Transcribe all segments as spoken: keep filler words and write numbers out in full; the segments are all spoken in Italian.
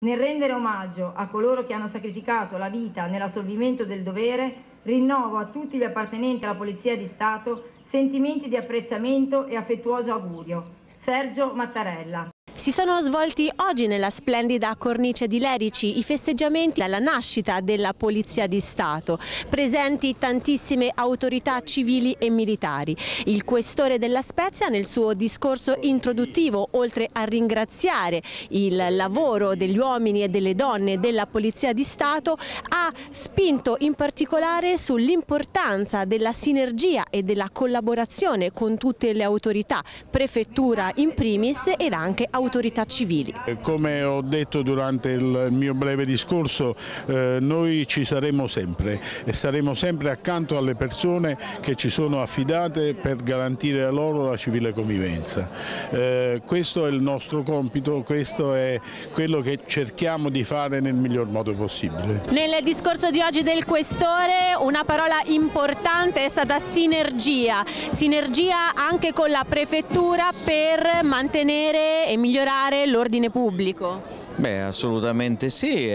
Nel rendere omaggio a coloro che hanno sacrificato la vita nell'assolvimento del dovere, rinnovo a tutti gli appartenenti alla Polizia di Stato sentimenti di apprezzamento e affettuoso augurio. Sergio Mattarella. Si sono svolti oggi nella splendida cornice di Lerici i festeggiamenti alla nascita della Polizia di Stato, presenti tantissime autorità civili e militari. Il questore della Spezia nel suo discorso introduttivo, oltre a ringraziare il lavoro degli uomini e delle donne della Polizia di Stato, ha spinto in particolare sull'importanza della sinergia e della collaborazione con tutte le autorità, prefettura in primis ed anche autorità autorità civili. Come ho detto durante il mio breve discorso, eh, noi ci saremo sempre e saremo sempre accanto alle persone che ci sono affidate per garantire a loro la civile convivenza. Eh, questo è il nostro compito, questo è quello che cerchiamo di fare nel miglior modo possibile. Nel discorso di oggi del Questore una parola importante è stata sinergia, sinergia anche con la prefettura per mantenere e migliorare l'ordine pubblico. Beh, assolutamente sì,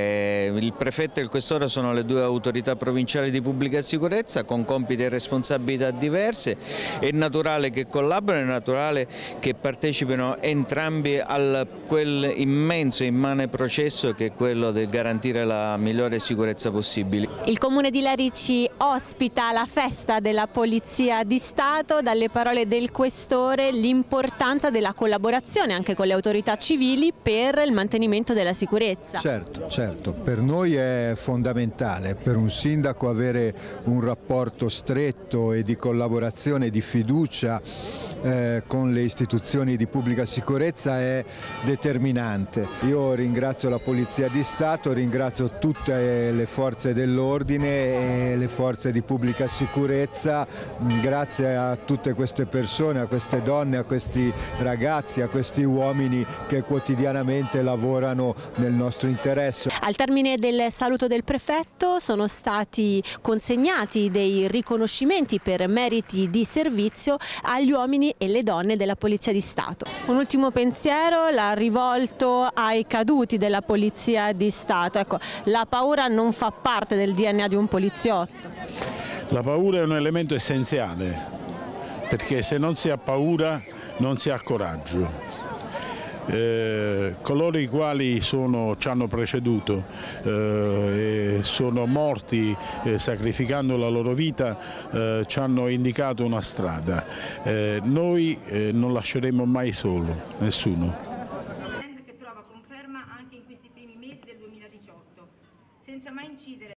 il prefetto e il questore sono le due autorità provinciali di pubblica sicurezza con compiti e responsabilità diverse, è naturale che collaborino, è naturale che partecipino entrambi a quel immenso e immane processo che è quello di garantire la migliore sicurezza possibile. Il Comune di Lerici ospita la festa della Polizia di Stato, dalle parole del questore l'importanza della collaborazione anche con le autorità civili per il mantenimento della sicurezza. Certo, certo, per noi è fondamentale, per un sindaco avere un rapporto stretto e di collaborazione, di fiducia eh, con le istituzioni di pubblica sicurezza è determinante. Io ringrazio la Polizia di Stato, ringrazio tutte le forze dell'ordine e le forze di pubblica sicurezza, grazie a tutte queste persone, a queste donne, a questi ragazzi, a questi uomini che quotidianamente lavorano nel nostro interesse. Al termine del saluto del prefetto sono stati consegnati dei riconoscimenti per meriti di servizio agli uomini e le donne della Polizia di Stato. Un ultimo pensiero l'ha rivolto ai caduti della Polizia di Stato. Ecco, la paura non fa parte del D N A di un poliziotto. La paura è un elemento essenziale, perché se non si ha paura non si ha coraggio. Eh, coloro i quali sono, ci hanno preceduto eh, e sono morti eh, sacrificando la loro vita eh, ci hanno indicato una strada. Eh, noi eh, non lasceremo mai solo nessuno. Che trova conferma anche in questi primi mesi del duemiladiciotto, senza mai incidere